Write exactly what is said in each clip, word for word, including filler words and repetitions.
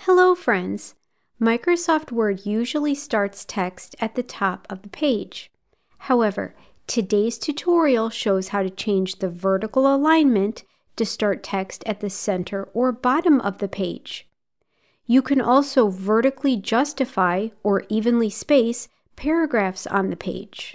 Hello friends! Microsoft Word usually starts text at the top of the page. However, today's tutorial shows how to change the vertical alignment to start text at the center or bottom of the page. You can also vertically justify or evenly space paragraphs on the page.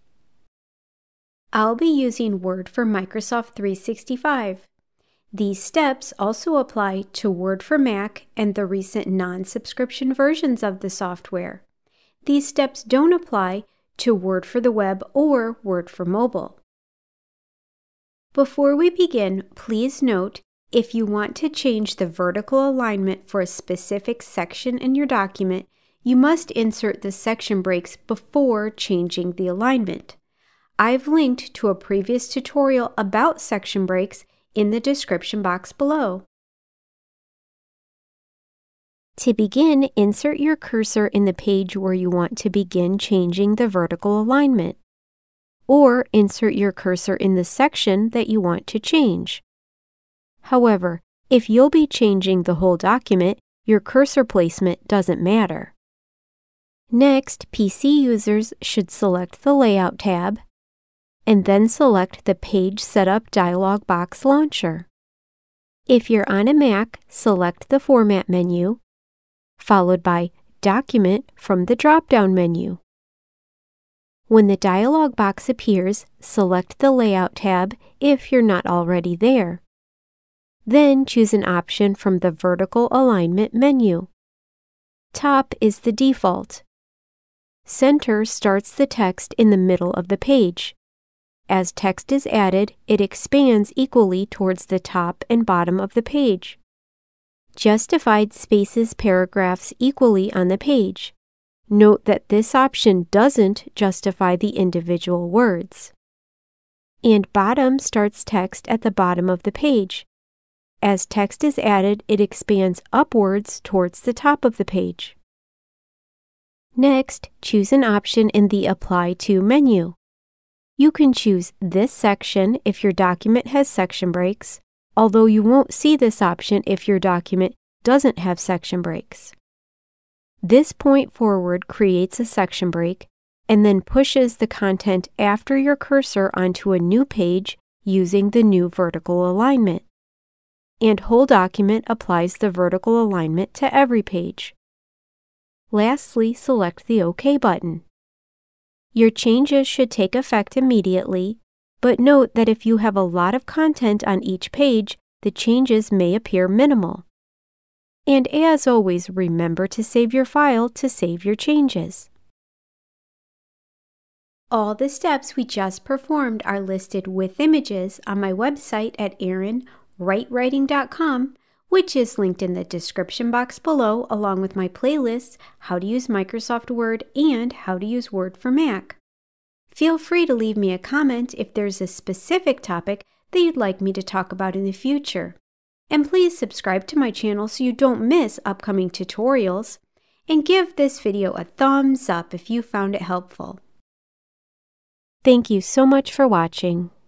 I'll be using Word for Microsoft three sixty-five. These steps also apply to Word for Mac and the recent non-subscription versions of the software. These steps don't apply to Word for the web or Word for mobile. Before we begin, please note, if you want to change the vertical alignment for a specific section in your document, you must insert the section breaks before changing the alignment. I've linked to a previous tutorial about section breaks in the description box below. To begin, insert your cursor in the page where you want to begin changing the vertical alignment, or insert your cursor in the section that you want to change. However, if you'll be changing the whole document, your cursor placement doesn't matter. Next, P C users should select the Layout tab, and then select the Page Setup dialog box launcher. If you're on a Mac, select the Format menu, followed by Document from the drop-down menu. When the dialog box appears, select the Layout tab if you're not already there. Then choose an option from the Vertical Alignment menu. Top is the default. Center starts the text in the middle of the page. As text is added, it expands equally towards the top and bottom of the page. Justified spaces paragraphs equally on the page. Note that this option doesn't justify the individual words. And bottom starts text at the bottom of the page. As text is added, it expands upwards towards the top of the page. Next, choose an option in the Apply To menu. You can choose this section if your document has section breaks, although you won't see this option if your document doesn't have section breaks. This point forward creates a section break and then pushes the content after your cursor onto a new page using the new vertical alignment. And whole document applies the vertical alignment to every page. Lastly, select the OK button. Your changes should take effect immediately, but note that if you have a lot of content on each page, the changes may appear minimal. And as always, remember to save your file to save your changes. All the steps we just performed are listed with images on my website at erin write writing dot com, which is linked in the description box below, along with my playlists, How to Use Microsoft Word and How to Use Word for Mac. Feel free to leave me a comment if there's a specific topic that you'd like me to talk about in the future. And please subscribe to my channel so you don't miss upcoming tutorials. And give this video a thumbs up if you found it helpful. Thank you so much for watching.